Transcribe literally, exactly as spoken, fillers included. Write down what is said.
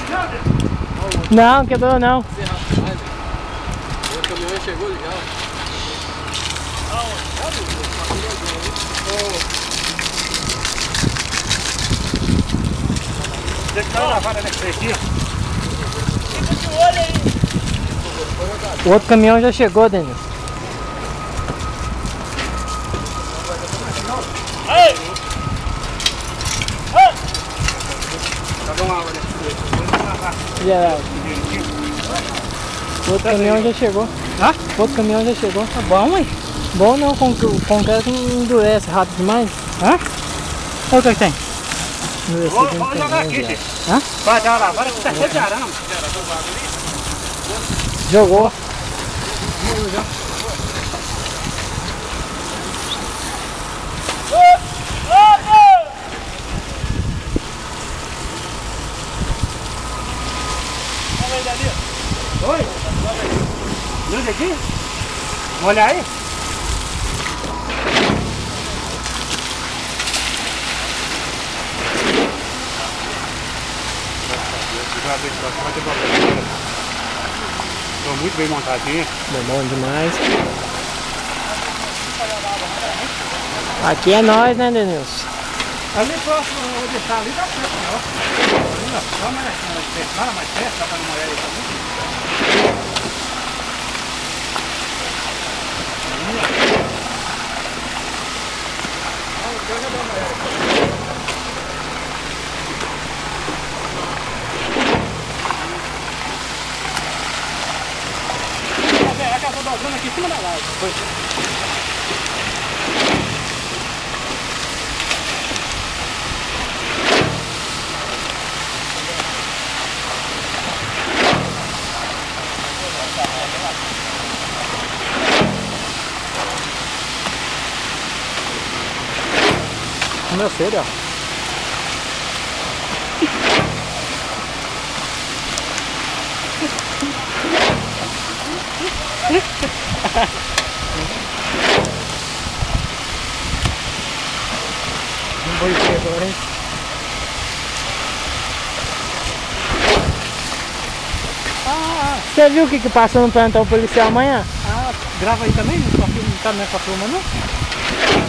Não, quebrou não. O caminhão já chegou já. Tem que dar uma lavada nesse aqui. Fica de olho aí. O outro caminhão já chegou, Denis. Ei! Ei! Joga uma água nesse aqui. Geral. O outro caminhão já chegou. Hã? O outro caminhão já chegou. Tá bom, hein? Bom não, com- o concreto não endurece rápido demais. Hã? Olha o que tem. Endurece Vou, muito vou jogar também, aqui, já. gente. Hã? Vai dar uma lavada que tá cheio de arame. Jogou. Oi? Onde aqui? Olha aí. Estou muito bem montadinha. Bom demais. Aqui é nós, né, Denilson? Ali próximo, eu vou deixar ali, dá certo, não. Ali na cama, né? Lá mais perto, dá pra não molhar aí também. É que eu tô dobrando aqui em cima da laje. O meu filho, ó. Não vou ver agora, hein? Ah, Você viu o que que passou no plantão policial amanhã? ah, grava aí também? Não tá filmando, não?